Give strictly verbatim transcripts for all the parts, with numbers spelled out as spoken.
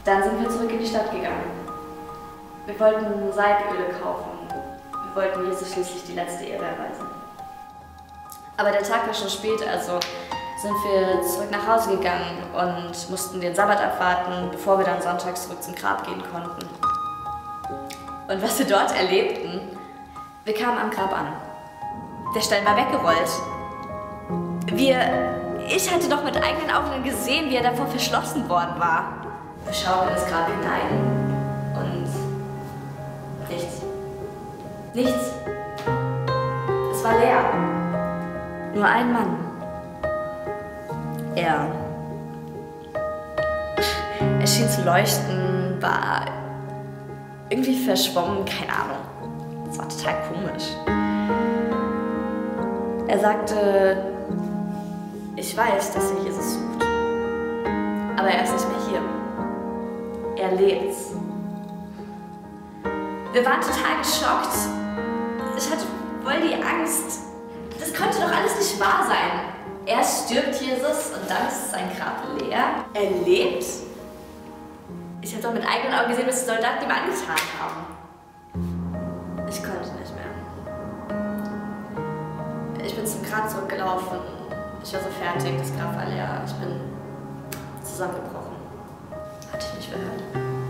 Dann sind wir zurück in die Stadt gegangen. Wir wollten Mosaiköle kaufen. Wir wollten Jesus schließlich die letzte Ehre erweisen. Aber der Tag war schon spät, also sind wir zurück nach Hause gegangen und mussten den Sabbat abwarten, bevor wir dann sonntags zurück zum Grab gehen konnten. Und was wir dort erlebten, wir kamen am Grab an. Der Stein war weggerollt. Wir, ich hatte doch mit eigenen Augen gesehen, wie er davor verschlossen worden war. Wir schauten in das Grab hinein und nichts. Nichts. Es war leer. Nur ein Mann. Er. Er schien zu leuchten, war irgendwie verschwommen, keine Ahnung. Es war total komisch. Er sagte, ich weiß, dass ihr Jesus sucht, aber er ist nicht mehr hier. Er lebt. Wir waren total geschockt. Ich hatte voll die Angst. Das konnte doch alles nicht wahr sein. Erst stirbt Jesus und dann ist sein Grab leer. Er lebt. Ich habe doch mit eigenen Augen gesehen, was die Soldaten ihm angetan haben. Ich konnte nicht mehr. Ich bin zum Grab zurückgelaufen. Ich war so fertig, das Grab war leer. Ich bin zusammengebrochen. Hatte ich nicht gehört.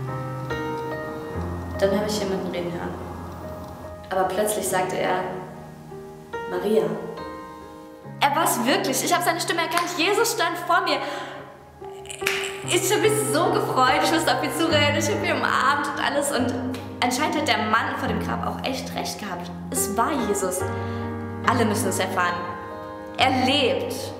Dann habe ich jemanden reden hören. Aber plötzlich sagte er, Maria. Er war es wirklich. Ich habe seine Stimme erkannt. Jesus stand vor mir. Ich habe mich so gefreut. Ich musste auf ihn zurennen. Ich habe ihn umarmt und alles. Und anscheinend hat der Mann vor dem Grab auch echt recht gehabt. Es war Jesus. Alle müssen es erfahren. Er lebt.